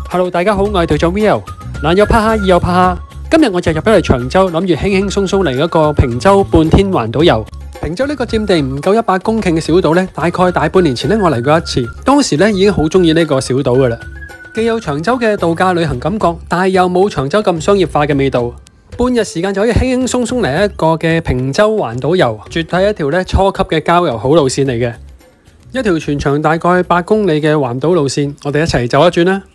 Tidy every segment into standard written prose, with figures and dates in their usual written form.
Hello， 大家好，我係隊長 Will。嗱，有拍下，二有拍下。今日我就入咗嚟長洲，諗住輕輕鬆鬆嚟一個平洲半天環島遊。平洲呢個佔地唔夠100公頃嘅小島呢，大概大半年前呢，我嚟過一次，當時呢已經好中意呢個小島噶啦。既有長洲嘅度假旅行感覺，但係又冇長洲咁商業化嘅味道。半日時間就可以輕輕鬆鬆嚟一個嘅平洲環島遊，絕對係一條呢初級嘅郊遊好路線嚟嘅。一條全長大概8公里嘅環島路線，我哋一齊走一轉啦。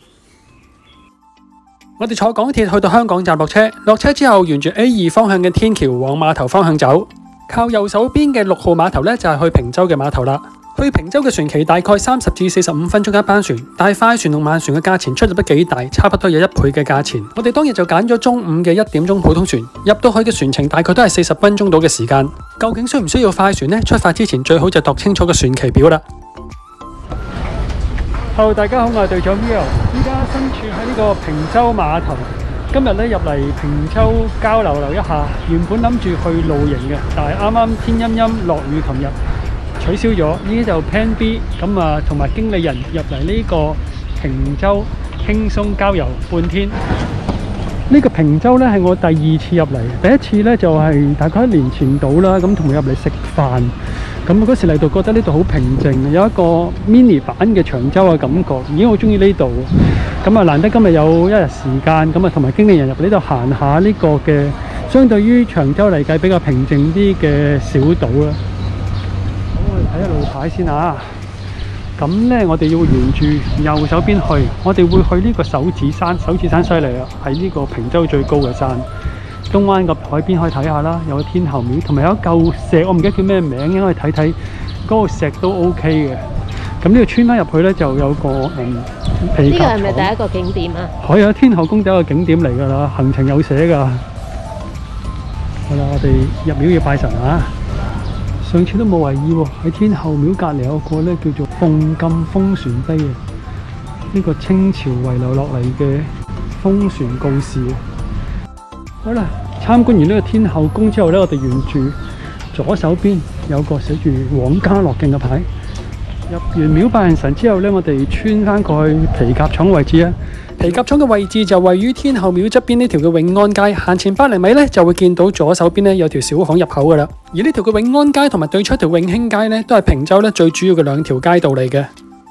我哋坐港鐵去到香港站落車，落車之後沿住 A2 方向嘅天橋往碼頭方向走，靠右手邊嘅6號碼頭呢，就係去平洲嘅碼頭啦。去平洲嘅船期大概30至45分鐘一班船，但係快船同慢船嘅價錢出入得幾大，差不多有1倍嘅價錢。我哋當日就揀咗中午嘅1點鐘普通船，入到去嘅船程大概都係40分鐘到嘅時間。究竟需唔需要快船呢？出發之前最好就度清楚個船期表啦。Hello， 大家好，我係隊長 Will， 依家身處喺呢個平洲碼頭。今日咧入嚟平洲交流一下，原本諗住去露營嘅，但係啱啱天陰陰落雨，琴日取消咗。依家就 Plan B， 咁啊同埋經理人入嚟呢個平洲輕鬆郊遊半天。呢個平洲咧係我第2次入嚟，第一次咧就係大概1年前到啦，咁同佢入嚟食飯。咁嗰時嚟到覺得呢度好平靜，有一個 mini 版嘅長洲嘅感覺，已經好中意呢度。咁啊難得今日有一日時間，咁啊同埋經理人入呢度行下呢個嘅，相對於長洲嚟計比較平靜啲嘅小島啦。咁我哋睇下路牌先啊。咁呢，我哋要沿住右手邊去，我哋會去呢個手指山。手指山犀利啊，係呢個平洲最高嘅山。東灣個海邊可以睇下啦，有個天后廟，同埋有一嚿石，我唔記得叫咩名，應該可以睇睇嗰個石都 OK 嘅。咁呢度穿翻入去呢，就有個皮革廠。呢個係咪第一個景點啊？係啊，天后宮第一個景點嚟㗎啦，行程有寫㗎。好啦，我哋入廟要拜神啊！上次都冇為意喎，喺天后廟隔離有個呢叫做鳳禁風船碑啊，呢個清朝遺留落嚟嘅風船告示。好啦，參觀完呢個天后宮之後呢，我哋沿住左手邊有個寫住往家樂徑嘅牌。入完廟拜完神之後呢，我哋穿翻過去皮革廠位置啊。皮革廠嘅位置就位於天后廟側邊呢條嘅永安街，行前100米呢，就會見到左手邊呢有條小巷入口噶啦。而呢條嘅永安街同埋對出條永興街呢，都係平洲呢最主要嘅2條街道嚟嘅。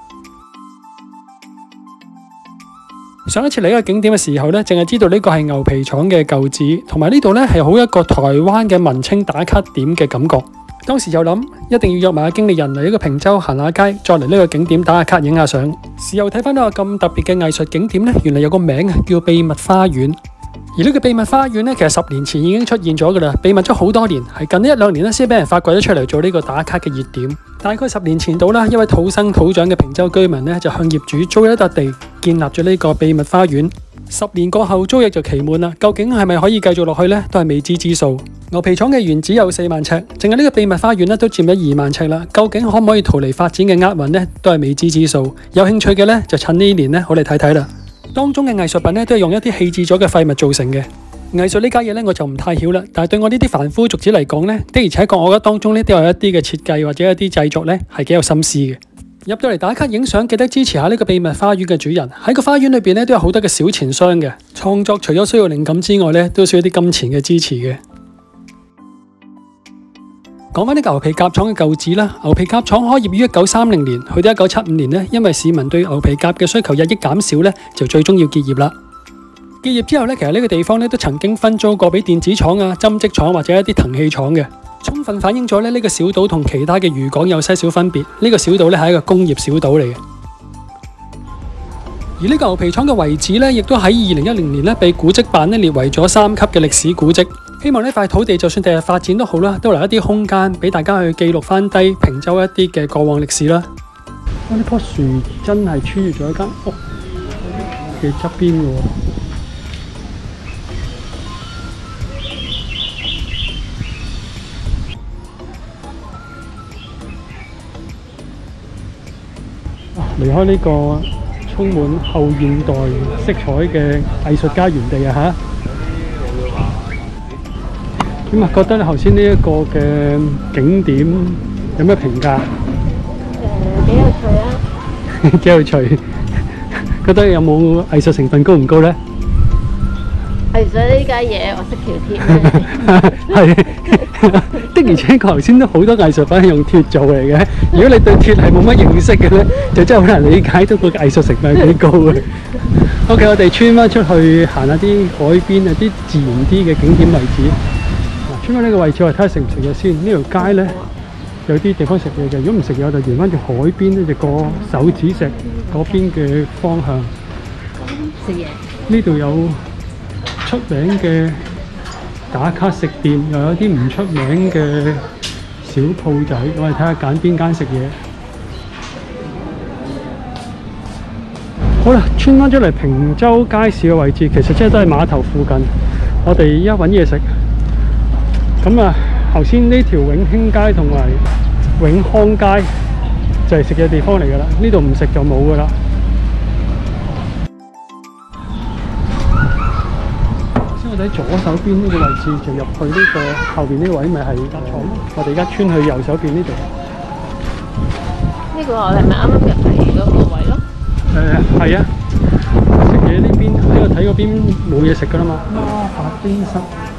上一次嚟呢個景點嘅時候呢，淨係知道呢個係牛皮廠嘅舊址，同埋呢度呢係好一個台灣嘅文青打卡點嘅感覺。當時就諗一定要約埋經理人嚟呢個平洲行下街，再嚟呢個景點打下卡影下相。事後睇翻呢個咁特別嘅藝術景點呢，原來有個名叫秘密花園。而呢個秘密花園呢，其實10年前已經出現咗噶啦，秘密咗好多年，係近1-2年先俾人發掘咗出嚟做呢個打卡嘅熱點。大概10年前到啦，一位土生土長嘅平洲居民呢，就向業主租一笪地，建立咗呢個秘密花園。10年過後租約就期滿啦，究竟係咪可以繼續落去呢？都係未知之數。牛皮廠嘅原址有4萬尺，淨係呢個秘密花園呢都佔咗2萬尺啦。究竟可唔可以逃離發展嘅厄運呢？都係未知之數。有興趣嘅呢，就趁呢年呢，好嚟睇睇啦。當中嘅藝術品呢，都係用一啲棄置咗嘅廢物造成嘅。藝術呢家嘢呢，我就唔太曉啦。但係對我呢啲凡夫俗子嚟講呢，的而且確我覺得當中呢都有一啲嘅設計或者一啲製作呢，係幾有心思嘅。入到嚟打卡影相，記得支持下呢個秘密花園嘅主人。喺個花園裏邊呢，都有好多嘅小錢箱嘅。創作除咗需要靈感之外呢，都需要啲金錢嘅支持嘅。講翻呢個牛皮夾廠嘅舊址啦，牛皮夾廠開業於1930年，去到1975年呢，因為市民對牛皮夾嘅需求日益減少呢，就最終要結業啦。結業之後呢，其實呢個地方呢都曾經分租過俾電子廠啊、針織廠或者一啲藤器廠嘅。充分反映咗呢個小島同其他嘅漁港有些少分別。呢個小島呢係一個工業小島嚟嘅。而呢個牛皮廠嘅遺址呢，亦都喺2010年呢被古蹟辦呢列為咗3級嘅歷史古蹟。希望呢塊土地就算第日發展都好啦，都留一啲空間俾大家去記錄翻低平洲一啲嘅過往歷史啦。呢棵樹真係穿越咗一間屋嘅側邊嘅喎。離開呢個充滿後現代色彩嘅藝術家園地啊嚇！咁啊，覺得你頭先呢一個嘅景點有咩評價？ 幾有趣啊！ 幾有趣， 覺得有冇藝術成分高唔高咧？ 係所以呢家嘢我識條鐵咧。 係的而且確頭先都好多藝術品係用鐵做嚟嘅。如果你對鐵係冇乜認識嘅咧，就真係好難理解到個藝術成分係幾高嘅。OK， 我哋穿翻出去行下啲海邊啊，啲自然啲嘅景點位置。嗱，穿翻呢個位置，我哋睇下食唔食嘢先。呢條街咧有啲地方食嘢嘅，如果唔食嘢，我就沿翻住海邊咧，就過手指石嗰邊嘅方向食嘢。 呢度有出名嘅打卡食店，又有啲唔出名嘅小鋪仔，我哋睇下揀邊間食嘢。好啦，穿翻出嚟坪洲街市嘅位置，其實真係都係碼頭附近。我哋依家揾嘢食。咁啊，頭先呢條永興街同埋永康街就係食嘅地方嚟㗎啦。呢度唔食就冇㗎啦。先我哋喺左手邊呢個位置就入去呢個後邊呢個位，咪係間廠。我哋而家穿去右手邊呢度。 呢個我哋咪啱啱入嚟嗰個位咯。 係啊，食嘢呢邊呢個睇嗰邊冇嘢食㗎啦嘛。魔法冰室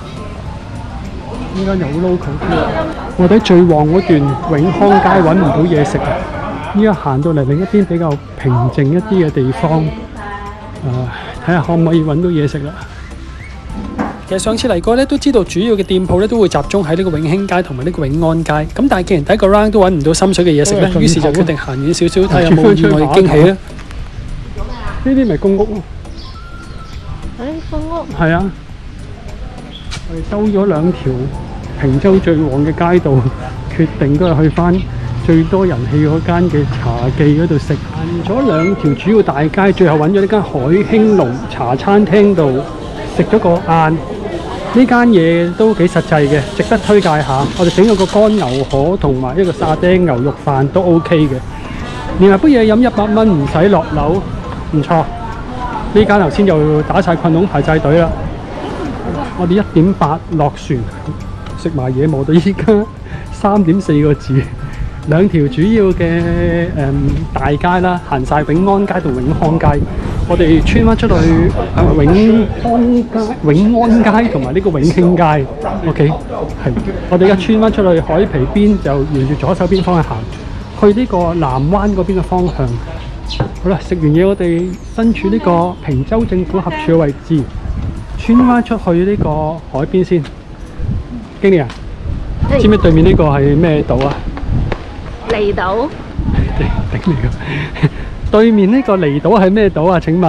依家有 local 我哋喺最旺嗰段永康街揾唔到嘢食啊！依家行到嚟另一邊比較平靜一啲嘅地方，睇下可唔可以揾到嘢食啦。其實上次嚟過咧，都知道主要嘅店鋪咧都會集中喺呢個永興街同埋呢個永安街。咁但係既然第一個 round 都揾唔到心水嘅嘢食咧，於是就決定行遠少少，睇下有冇意外驚喜咧。呢啲咪公屋咯？ 公屋。 係啊，我哋兜咗兩條坪洲最旺嘅街道，決定都係去翻最多人氣嗰間嘅茶記嗰度食。行咗兩條主要大街，最後揾咗呢間海興龍茶餐廳度食咗個晏。呢間嘢都幾實際嘅，值得推介下。我哋整咗個乾牛河同埋一個沙爹牛肉飯都 OK 嘅，連埋杯嘢飲100蚊，唔使落樓，唔錯。呢間頭先就打晒困籠排晒隊啦。我哋1.8落船，食埋嘢磨到依家3.4個字。兩條主要嘅大街啦，行晒永安街同永康街。我哋穿翻出去永安街同埋呢個永興街。OK， 係。我哋而家穿翻出去海皮邊，就沿住左手邊方向行，去呢個南灣嗰邊嘅方向。好啦，食完嘢我哋身處呢個坪洲政府合署嘅位置，穿翻出去呢個海邊先。經理啊，知唔知對面呢個係咩島啊？ 離島。 頂你個！對面呢個離島係咩島啊？請問？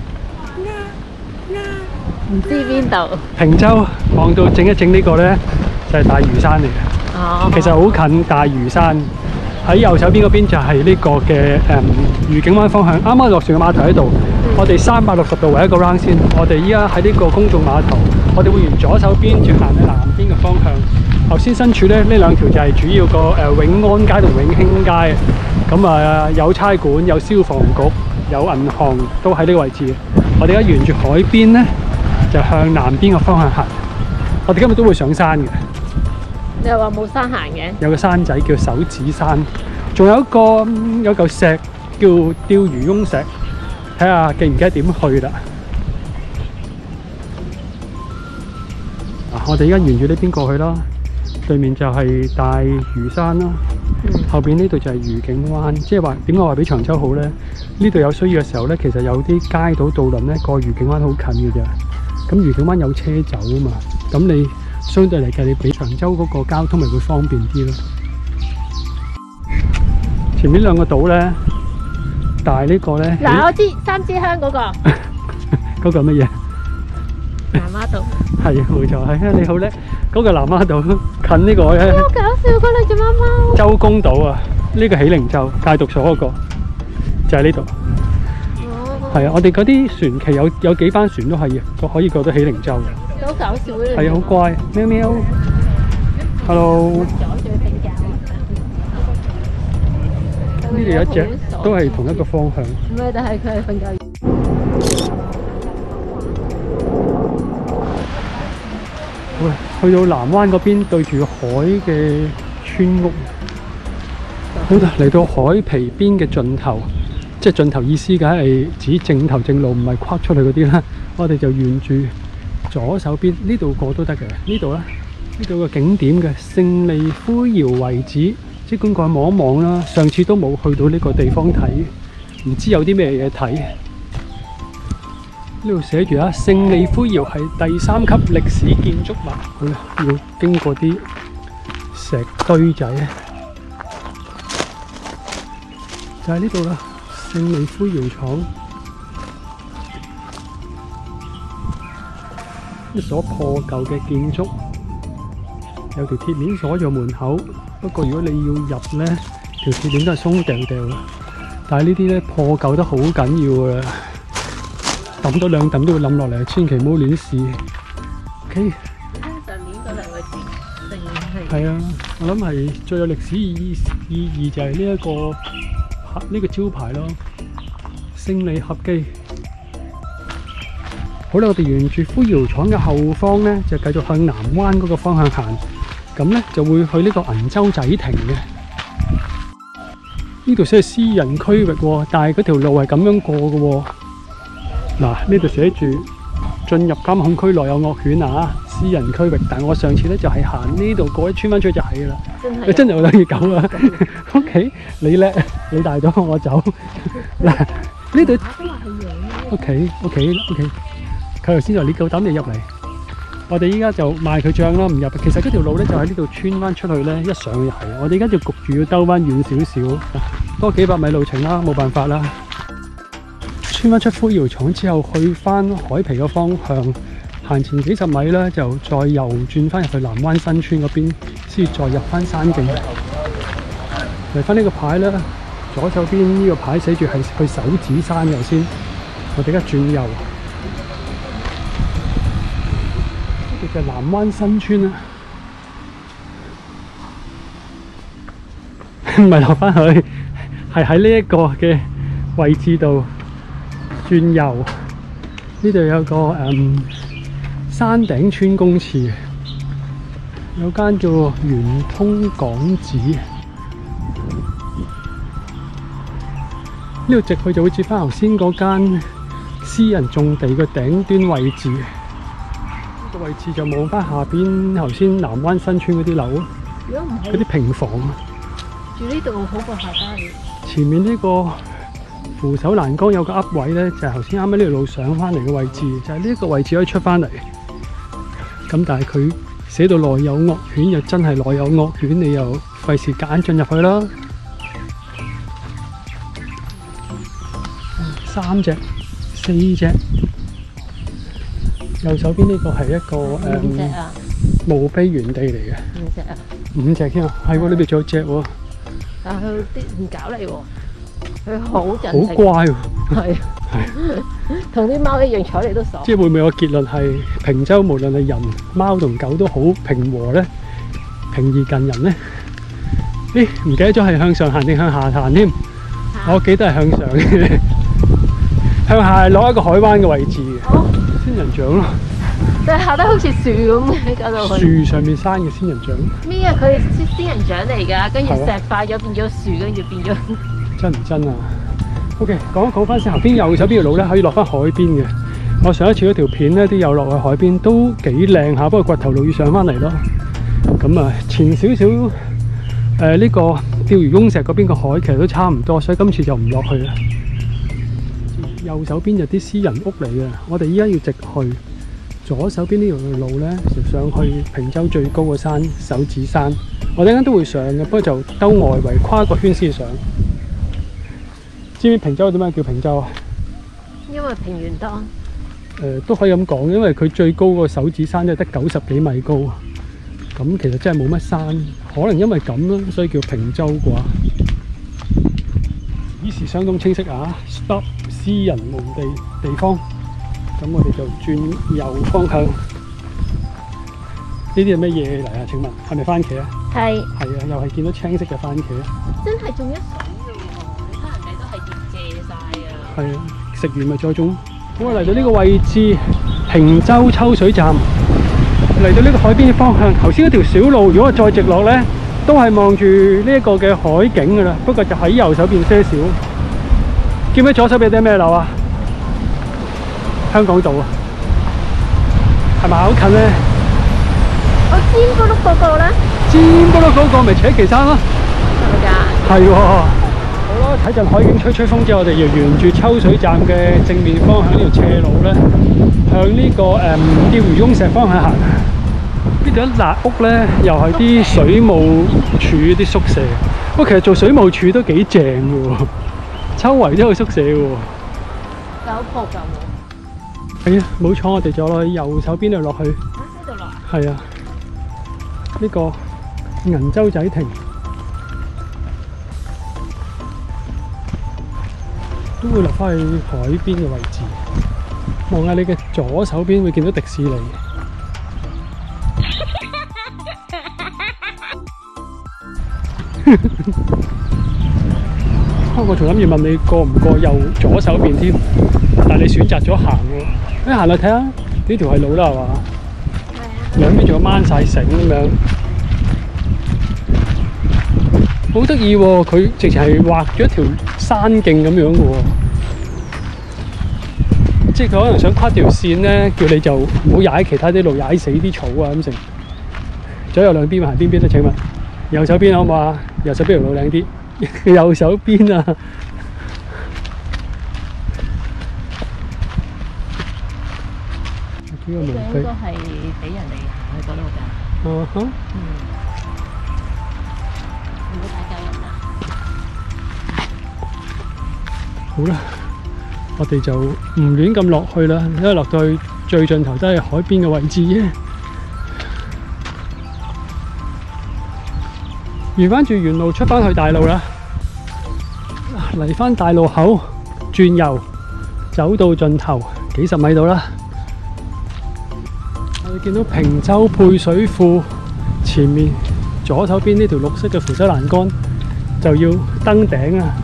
唔知邊度？ 坪洲望到整一整呢個呢，就係大嶼山嚟嘅。 哦。 其實好近大嶼山。喺右手邊嗰邊就係呢個嘅愉景灣方向，啱啱落船嘅碼頭喺度。我哋360度圍一個 round 先。我哋依家喺呢個公眾碼頭，我哋會沿左手邊轉行去南邊嘅方向。頭先身處咧呢兩條就係主要個永安街同永興街。咁有差館、有消防局、有銀行都喺呢個位置。我哋而家沿住海邊咧，就向南邊嘅方向行。我哋今日都會上山嘅。 你又話冇山行嘅？ 有個山仔叫手指山，仲有嚿石叫釣魚翁石，睇下記唔記得點去啦。我哋而家沿住呢邊過去啦，對面就係大嶼山啦，後邊呢度就係愉景灣。即係話點解話比長洲好呢？呢度有需要嘅時候呢，其實有啲街道渡輪呢過愉景灣好近嘅啫。咁愉景灣有車走啊嘛，咁你相對嚟計，你比長洲嗰個交通咪會方便啲咯。前面兩個島咧，但係呢個咧， 嗱，我知三支香嗰個。 嗰個乜嘢？ 南丫島。 係冇錯，係啊！你好叻，嗰個南丫島近呢個咧。 好搞笑嗰兩隻貓貓。 周公島啊，呢個喜靈洲戒毒所嗰個就喺呢度。係啊，我哋嗰啲船期有幾班船都係可以過到喜靈洲嘅。 好搞笑嘅。 係啊，好乖，喵喵。Hello。呢度有一隻都係同一個方向。 唔係，但係佢係瞓覺。 喂，去到南灣嗰邊對住海嘅村屋。好啦，嚟到海皮邊嘅盡頭， 即係盡頭意思，梗係指正頭正路，唔係跨出去嗰啲啦。我哋就沿住左手邊呢度過都得嘅。呢度咧，呢度個景點嘅勝利灰窯遺址，即管過去望一望啦。上次都冇去到呢個地方睇，唔知有啲咩嘢睇。呢度寫住啊，勝利灰窯係第3級歷史建築物，佢要經過啲石堆仔，就喺呢度啦。勝利灰窯廠，一所破舊嘅建築，有條鐵鏈鎖咗門口。不過如果你要入呢，條鐵鏈都係鬆掉掉嘅。但係呢啲呢，破舊得好緊要啊！揼多兩揼都會冧落嚟，千祈唔好亂試。OK。 上面嗰兩個字，定係？ 係啊，我諗係最有歷史意義就係呢個招牌咯，勝利合記。好啦，我哋沿住灰窯廠嘅後方呢，就繼續向南灣嗰個方向行，咁呢，就會去呢個銀洲仔亭嘅。呢度寫係私人區域喎，但係嗰條路係咁樣過嘅喎。嗱，呢度寫住進入監控區內有惡犬啊，私人區域。但係我上次咧就係行呢度過一穿翻出去就係啦。你真係好中意狗啊！OK， 你叻，你大咗我走。嗱，呢度 OK。佢頭先就你夠膽你入嚟，我哋依家就賣佢帳啦，唔入。其實嗰條路咧就喺呢度穿翻出去咧，一上就係。我哋而家就焗住要兜翻遠少少，多幾百米路程啦，冇辦法啦。穿翻出灰窯廠之後，去翻海皮嘅方向，行前幾十米咧，就再右轉翻入去南灣新村嗰邊，先再入翻山徑。嚟翻呢個牌咧，左手邊呢個牌寫住係去手指山嘅先。我哋而家轉右，呢個就係南灣新村啦。唔係落翻去，係喺呢一個嘅位置度。轉右，呢度有個山頂村公廁，有間叫圓通港紙。呢度直去就會接翻頭先嗰間私人種地嘅頂端位置。呢個位置就望翻下邊頭先南灣新村嗰啲樓，嗰啲平房。 住呢度好過下低。 前面呢個扶手欄杆有個噏位咧，就係頭先啱啱呢條路上翻嚟嘅位置，就係呢一個位置可以出翻嚟。咁但係佢寫到內有惡犬，又真係內有惡犬，你又費事夾硬進入去啦。3隻、4隻，右手邊呢個係一個 5隻啊， 墓碑原地嚟嘅。 5隻啊 ，5隻添啊，係喎，呢邊仲有隻喎。 但係佢啲唔搞你喎。佢好鎮靜， 好乖喎， 係同啲貓一樣睬你都傻。 即係會唔會有個結論係坪洲無論係人、貓同狗都好平和咧，平易近人咧？咦，唔記得咗係向上行定向下行添？我記得係向上嘅，向下係攞一個海灣嘅位置嘅仙人掌咯。 但係下低好似樹咁嘅嗰度。 樹上面生嘅仙人掌。 咩啊？佢係仙人掌嚟㗎，跟住石化咗變咗樹，跟住變咗。 真唔真啊 ？OK， 講翻先，後邊右手邊條路咧可以落翻海邊嘅。我上一次嗰條片咧都有落去海邊，都幾靚下，不過掘頭路要上翻嚟咯。咁啊，前少少呢個釣魚翁石嗰邊個海其實都差唔多，所以今次就唔落去啦。右手邊就啲私人屋嚟嘅，我哋依家要直去。左手邊呢條路咧就上去坪洲最高個山手指山，我陣間都會上嘅，不過就兜外圍跨個圈先上。知唔知坪洲點解叫坪洲啊？ 因為平原多。 都可以咁講，因為佢最高個手指山都係得90幾米高，咁其實真係冇乜山，可能因為咁啦，所以叫坪洲啩。指示相當清晰啊 ！Stop 私人墓地方，咁我哋就轉右方向。呢啲係咩嘢嚟啊？請問係咪番茄啊？係。係啊，又係見到青色嘅番茄。 真係種一水嘅喎，你睇人哋都係葉謝晒啊。係啊， 食完咪再種。好啊，嚟到呢個位置，坪洲抽水站。嚟到呢個海邊嘅方向，頭先嗰條小路，如果我再直落呢，都係望住呢一個嘅海景噶啦。不過就喺右手邊些少。 見唔見左手邊啲咩樓啊？香港島啊，係咪好近咧？ 我尖咕碌嗰個咧， 尖咕碌嗰個咪扯旗山咯。 係咪㗎？ 係喎。好啦，睇陣海景吹風之後，我哋要沿住抽水站嘅正面方向呢條斜路咧，向呢個釣魚翁石方向行。呢度一笪屋咧，又係啲水務署啲宿舍。不過其實做水務署都幾正嘅喎，周圍都有宿舍嘅喎。 有鋪㗎喎。 係啊，冇錯，我哋就落去右手邊度落去。 呢度落。 係啊，呢個銀洲仔亭都會落翻去海邊嘅位置。望下你嘅左手邊會見到迪士尼。我仲諗住問你過唔過左手邊添，但係你選擇咗行喎。你行落睇下，呢條係路啦係嘛？ 係啊。 兩邊仲有掹晒繩咁樣，好得意喎！佢直情係畫咗一條山徑咁樣嘅喎，即係佢可能想跨條線咧，叫你就唔好踩其他啲路，踩死啲草啊咁成。左右兩邊行邊邊都請問？右手邊好唔好啊？右手邊條路靚啲。右手邊啊！呢個應該係俾人哋行去嗰度㗎。 嗯哼。 唔好打攪人啦。 好啦，我哋就唔亂咁落去啦，因為落到去最盡頭都係海邊嘅位置啫。沿翻住原路出翻去大路啦。嚟翻大路口轉右，走到盡頭幾十米度啦。我哋見到坪洲配水庫前面左手邊呢條綠色嘅扶手欄杆就要登頂啊！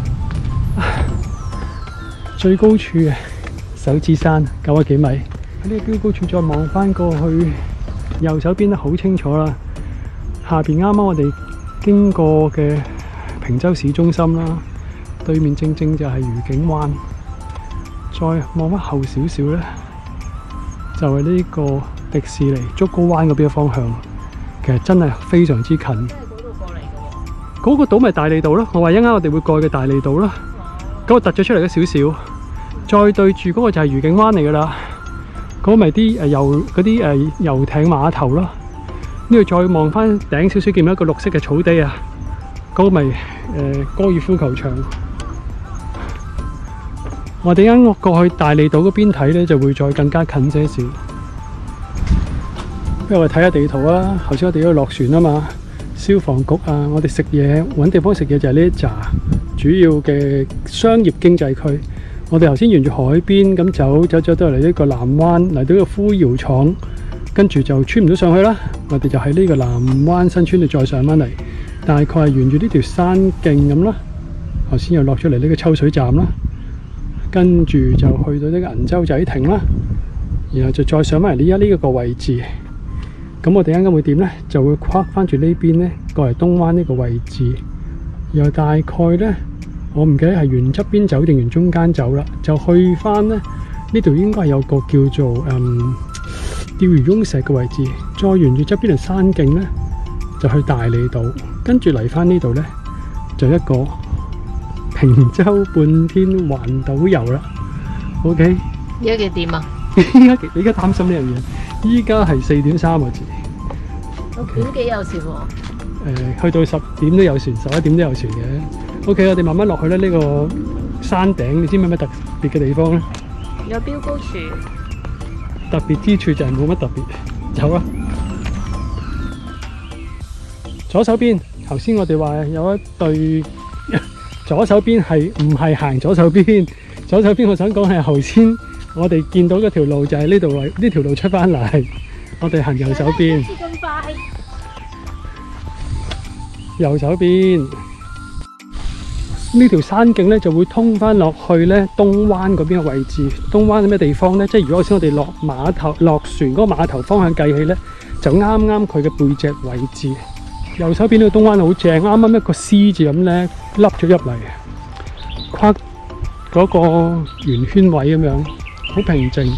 最高處嘅手指山900幾米。喺呢個標高處再望翻過去，右手邊都好清楚啦。下邊啱啱我哋經過嘅坪洲市中心啦。對面正正就係愉景灣，再望翻後少少咧，就係呢個迪士尼竹篙灣嗰邊嘅方向。其實真係非常之近。即係嗰度過嚟嘅喎。嗰個島咪大利島咯，我話一陣我哋會過去嘅大利島咯。嗰個突咗出嚟嘅少少，再對住嗰個就係愉景灣嚟㗎啦。嗰個咪啲遊艇碼頭咯。呢度再望翻頂少少，見到一個綠色嘅草地啊。嗰個咪高爾夫球場。我哋啱過去大利島嗰邊睇咧，就會再更加近些少。不如我哋睇下地圖啊！頭先我哋要落船啊嘛，消防局啊，我哋食嘢揾地方食嘢就係呢一紮主要嘅商業經濟區。我哋頭先沿住海邊咁走到嚟呢個南灣，嚟到呢個灰窯廠，跟住就穿唔到上去啦。我哋就喺呢個南灣新村度再上返嚟，大概係沿住呢條山徑咁啦。頭先又落出嚟呢個抽水站啦。跟住就去到呢個銀洲仔亭啦，然後就再上返嚟呢一個位置。咁我哋啱啱會點呢？就會跨翻住呢邊呢，過嚟東灣呢個位置，然後大概呢，我唔記得係沿側邊走定沿中間走啦，就去翻呢呢度應該係有個叫做釣魚翁石嘅位置，再沿住側邊條山徑呢，就去大利島，跟住嚟翻呢度呢，就一個坪洲半天環島遊啦 ，OK？ 而家幾點啊？ 你而家擔心呢樣嘢？依家係4點3個字。 6點幾有船喎？ 去到10點都有船，11點都有船嘅。OK， 我哋慢慢落去咧。呢個山頂，你知唔知咩特別嘅地方咧？ 有標高柱。 特別之處就係冇乜特別。走啦！左手邊，頭先我哋話有一對。左手邊係唔係行左手邊？左手邊我想講係頭先我哋見到嗰條路就係呢度位，呢條路出返嚟，我哋行右手邊。 咁快？ 右手邊呢條山徑咧就會通返落去咧東灣嗰邊嘅位置。東灣係咩地方咧？即係如果先我哋落碼頭落船嗰個碼頭方向計起咧，就啱啱佢嘅背脊位置。右手邊呢個東灣好正，啱啱一個 C 字咁咧凹咗入嚟，跨嗰個圓圈位咁樣，好平靜。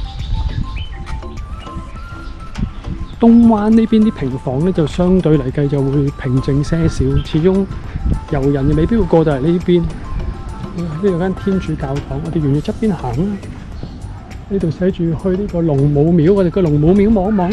東灣呢邊啲平房咧就相對嚟計就會平靜些少，始終遊人未必會過到嚟呢邊。呢度有間天主教堂，我哋沿住側邊行啦。呢度寫住去呢個龍母廟，我哋去龍母廟望一望。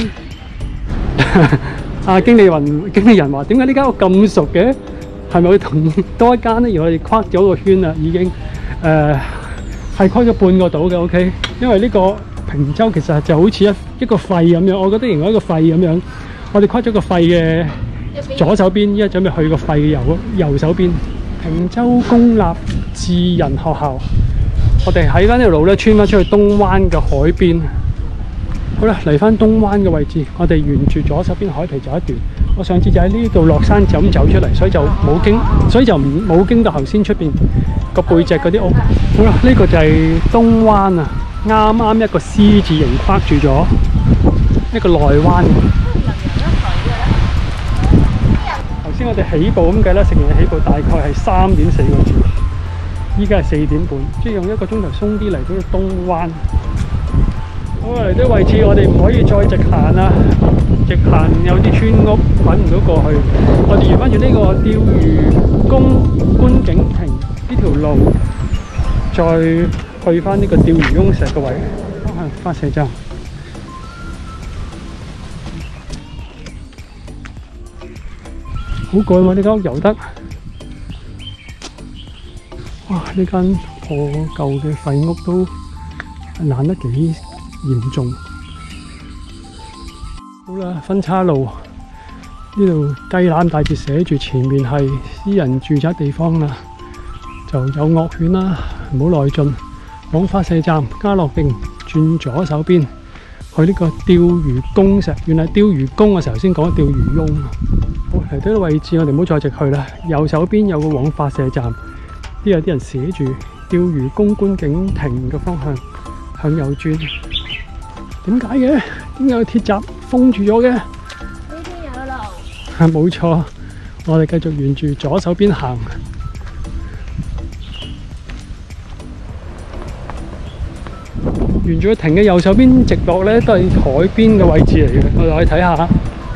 經理人話：點解呢間屋咁熟嘅？係咪會同多一間咧？而我哋框咗個圈啦，已經係框咗半個島嘅。OK， 因為呢個平洲其實就好似一個肺咁樣，我覺得形容一個肺咁樣。我哋框咗個肺嘅左手邊，依家準備去個肺嘅右手邊。平洲公立智仁學校，我哋喺翻呢條路咧，穿翻出去東灣嘅海邊。好啦，嚟翻東灣嘅位置，我哋沿住左手邊海皮走一段。我上次就喺呢度落山就咁走出嚟，所以就冇經到頭先出邊個背脊嗰啲屋。好啦，呢個就係東灣啊，啱啱一個 C 字形框住咗一個內灣。頭先我哋起步咁計啦，成日起步大概係3.4個字，依家係4點半，即係用1個鐘頭鬆啲嚟到東灣。好啦，嚟到位置我哋唔可以再直行啦，直行有啲村屋揾唔到過去。我哋沿翻住呢個釣魚公觀景亭呢條路，再去翻呢個釣魚公石嘅位，方向發射站。好攰喎！呢間屋遊得，哇！呢間破舊嘅廢屋都爛得幾嚴重。好啦，分岔路呢度雞欄大字寫住前面係私人住宅地方啦，就有惡犬啦，唔好內進。往發射站嘉樂徑轉左手邊去呢個釣魚公石，原來釣魚公嘅時候先講釣魚翁。好，嚟到呢個位置，我哋唔好再直去啦。右手邊有個往發射站，呢有啲人寫住釣魚公觀景亭嘅方向向右轉。點解嘅？點解有鐵閘封住咗嘅？呢邊有路。 冇錯，我哋繼續沿住左手邊行。沿住個亭嘅右手邊直落咧，都係海邊嘅位置嚟嘅。我哋可以睇下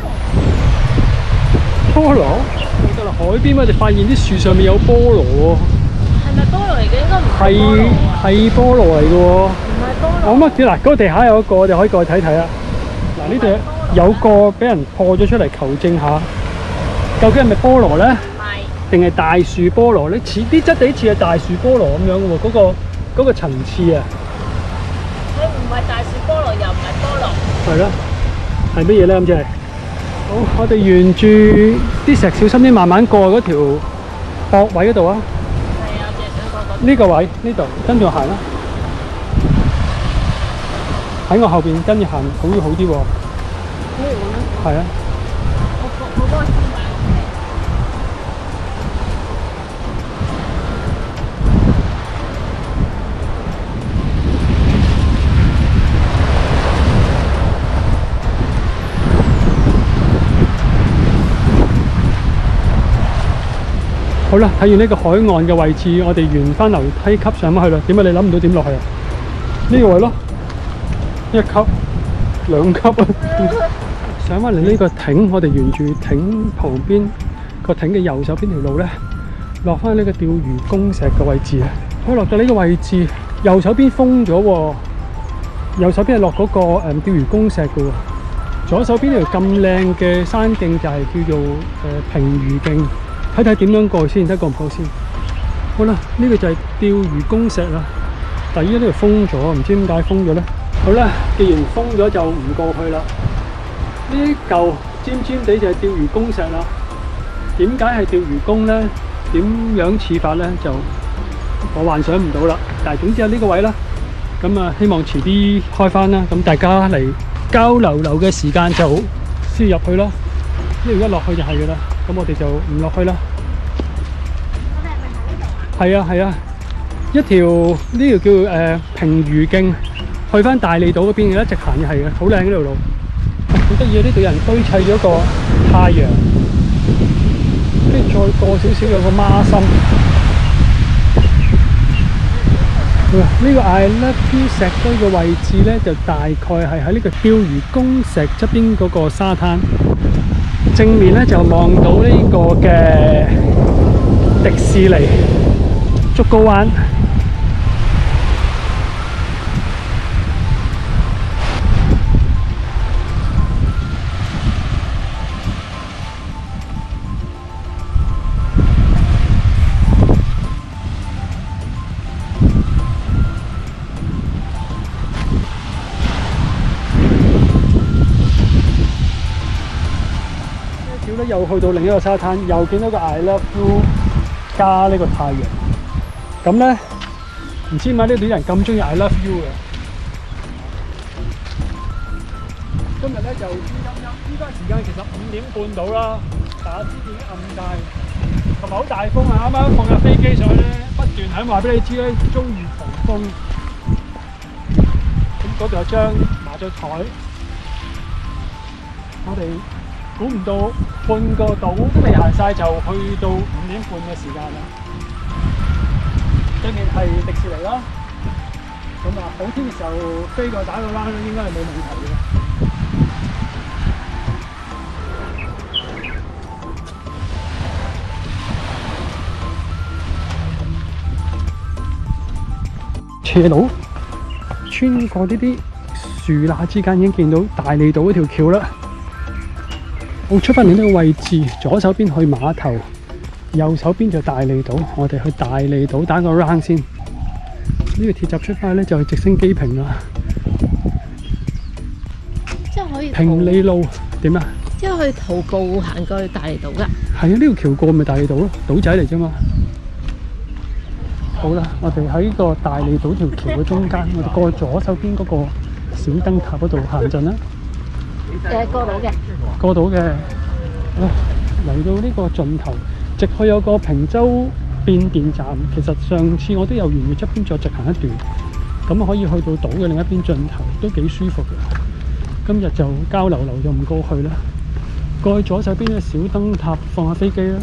菠蘿。我哋落海邊，我哋發現啲樹上面有菠蘿喎。 係咪菠蘿嚟嘅？應該唔係。 係菠蘿嚟嘅喎。 唔係菠蘿。 我乜嗱？嗰個地下有一個，我哋可以過去睇睇啊。嗱，呢度有個俾人破咗出嚟，求證下，究竟係咪菠蘿咧？ 係。 定係大樹菠蘿咧？似啲質地似係大樹菠蘿咁樣嘅喎，嗰個層次啊。 佢唔係大樹菠蘿，又唔係菠蘿。 係咯，係乜嘢咧？咁即係。好，我哋沿住啲石小心啲，慢慢過嗰條駁位嗰度啊。 係啊，我淨係想過嗰。 呢個位呢度，跟住行啦。喺我後邊跟住行，會好啲喎。 呢度咧？ 係啊。 我幫我先埋。 好啦，睇完呢個海岸嘅位置，我哋沿翻樓梯級上翻去啦。點解你諗唔到點落去啊？呢個位咯，一級、2級啊！上翻嚟呢個亭，我哋沿住亭旁邊個亭嘅右手邊條路咧，落翻呢個釣魚公石嘅位置啊！可以落到呢個位置，右手邊封咗喎，右手邊係落嗰個釣魚公石嘅喎，左手邊條咁靚嘅山徑就係叫做平魚徑。睇睇點樣過去先，睇過唔過先。好啦，呢個就係釣魚公石啦。但係依家呢度封咗，唔知點解封咗咧。好啦，既然封咗就唔過去啦。呢嚿尖尖地就係釣魚公石啦。點解係釣魚公咧？點樣似法咧？就我幻想唔到啦。但係總之喺呢個位啦。咁啊，希望遲啲開翻啦。咁大家嚟交流嘅時間就先入去啦。呢度一落去就係噶啦。咁我哋就唔落去啦。 我哋係咪喺呢度啊？ 係啊係啊，一條呢條叫平魚徑，去翻大利島嗰邊嘅，一直行嘅係嘅，好靚呢條路。好得意啊！呢度有人堆砌咗個太陽，跟住再過少少有個孖心。 呢個 I Love You 石堆嘅位置咧，就大概係喺呢個釣魚公石側邊嗰個沙灘，正面咧就望到呢個嘅迪士尼竹篙灣。又去到另一個沙灘，又見到個 I Love You 加呢個太陽。咁咧，唔知點解呢度啲人咁中意 I Love You 嘅。今日咧就天陰陰，依家時間其實5點半到啦，但係天已經暗晒，同埋好大風啊！啱啱放架飛機上去咧，不斷喺度話俾你知咧，遭遇狂風。咁嗰度有張麻雀台，我哋估唔到半個島都未行晒，就去到5點半嘅時間啦。對面係迪士尼啦，咁啊好天嘅時候飛過打個 round 應該係冇問題嘅。斜路穿過呢啲樹罅之間，已經見到大利島嗰條橋啦。我出翻嚟呢個位置，左手邊去碼頭，右手邊就大利島。我哋去大利島打個 round 先。呢個鐵閘出翻去咧就係直升機坪啦。 即係可以平利路點啊？ 即係可以徒步行過去大利島㗎。 係啊，呢條橋過咪大利島咯，島仔嚟啫嘛。好啦，我哋喺個大利島條橋嘅中間，我哋過去左手邊嗰個小燈塔嗰度行陣啦。 過到嘅。 過到嘅，嚟到呢個盡頭，直去有個平洲變電站。其實上次我都有沿住側邊再直行一段，咁可以去到島嘅另一邊盡頭，都幾舒服嘅。今日就交流就唔過去啦，過去左手邊嘅小燈塔放下飛機啦。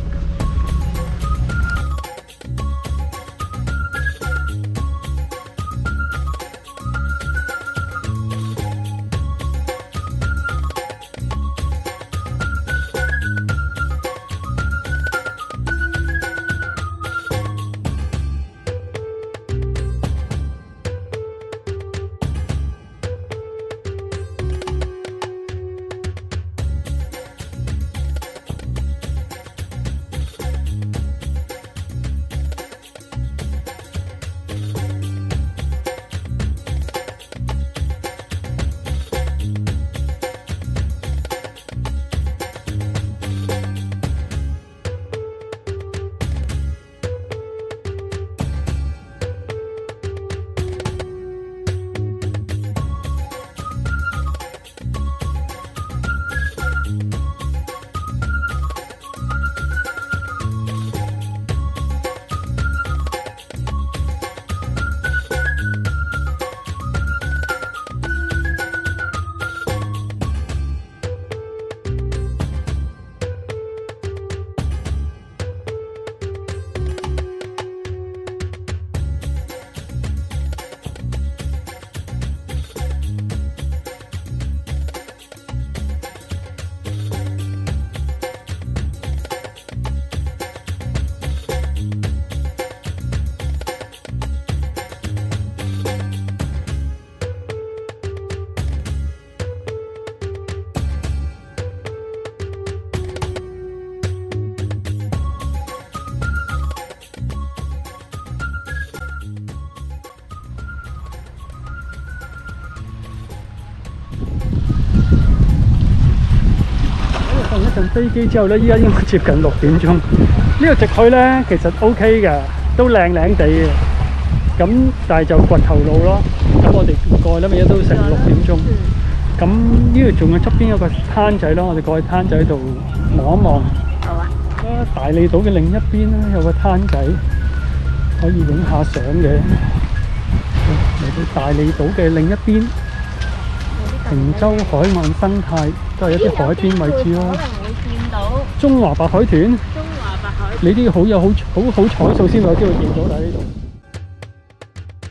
上飛機之後咧，依家應該接近6點鐘。呢個直去咧其實 OK 嘅，都靚靚地嘅。咁但係就掘頭路咯。咁我哋過去咧，咪都成6點鐘。咁呢度仲有側邊有個灘仔咯，我哋過去灘仔度望一望。好啊。大利島嘅另一邊咧有個灘仔，可以影下相嘅。嚟到大利島嘅另一邊，平洲海岸生態都係一啲海邊位置咯。中華白海豚，你啲好彩數先有機會見到，但係呢度。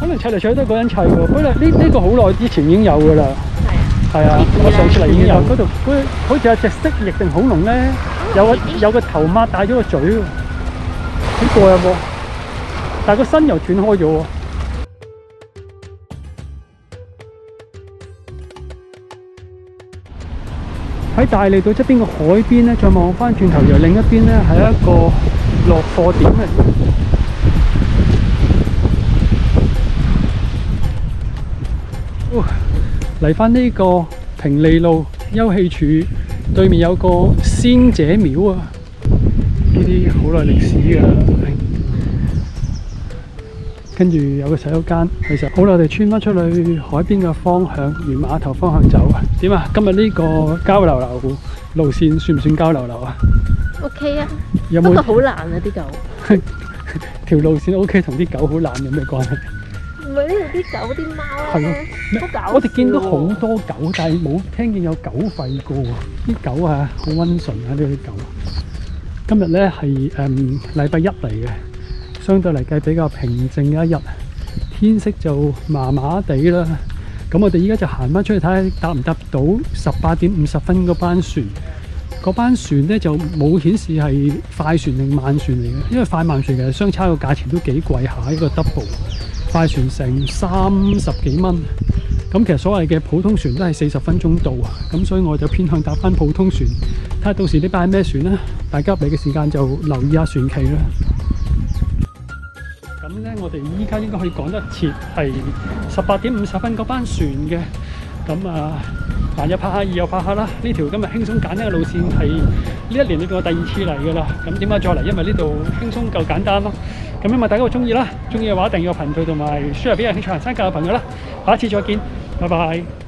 可能砌嚟砌去都係嗰人砌喎。不過呢個好耐之前已經有㗎啦。 係啊。 係啊，我上次嚟已經有嗰度，好似有隻蜥蜴定恐龍咧，有個頭擘大咗個嘴喎，好過癮喎！但係個身又斷開咗喎。喺大利島側邊個海邊咧，再望翻轉頭，由另一邊咧係一個落貨點嚟。嚟翻呢個平利路休憩處對面有個仙姐廟啊！呢啲好耐歷史㗎啦。跟住有個洗手間，其實好耐我哋穿翻出去海邊嘅方向，沿碼頭方向走啊！點啊？今日呢個交流流路線算唔算交流流啊 ？OK 啊， 有冇？ 不過好難啊啲狗。 條路線 OK， 同啲狗好難有咩關係？ 唔係呢度啲狗啲貓咧，好搞笑。 我哋見到好多狗，但係冇聽見有狗吠過喎。啲狗啊，好溫順啊！呢啲狗。今日咧係禮拜一嚟嘅。相對嚟計比較平靜嘅一日，天色就麻麻地啦。咁我哋依家就行翻出去睇下搭唔搭到18:50嗰班船。嗰班船咧就冇顯示係快船定慢船嚟嘅，因為快慢船其實相差個價錢都幾貴下，一個 double 快船成30幾蚊。咁其實所謂嘅普通船都係40分鐘到啊。咁所以我就偏向搭翻普通船，睇下到時呢班係咩船啦。大家嚟嘅時間就留意下船期啦。咁咧，我哋依家應該可以趕得切，係18:50嗰班船嘅。咁啊，閒日拍下，夜又拍下啦。呢條今日輕鬆簡單嘅路線係呢一年裏邊我第2次嚟㗎啦。咁點解再嚟？因為呢度輕鬆夠簡單咯。咁希望大家會中意啦。中意嘅話，訂閱個頻道同埋 share 俾有興趣行山教嘅朋友啦。下一次再見，拜拜。